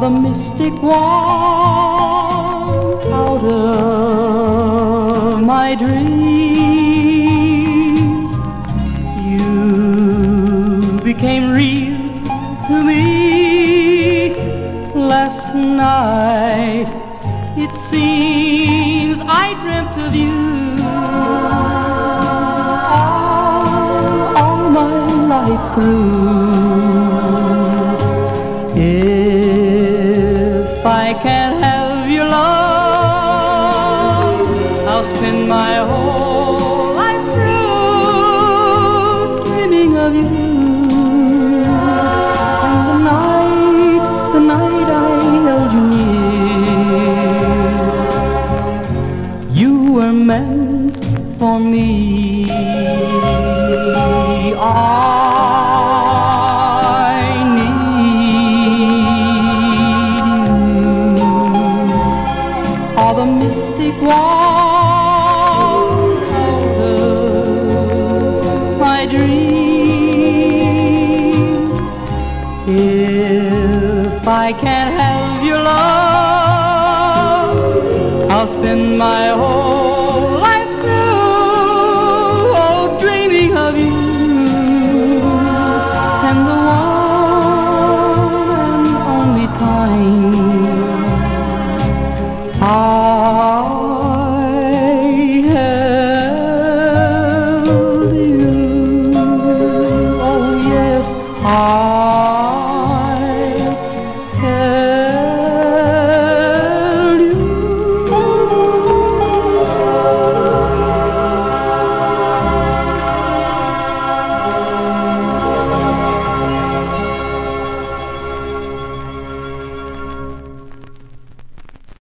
the mystic one out of my dreams. You became real to me last night. It seems I dreamt of you all my life through. If I can't have your love, I'll spend my whole life through dreaming of you. And the night I held you near, you were meant for me. The mystic one out of my dream. If I can't have your love, I'll spend my whole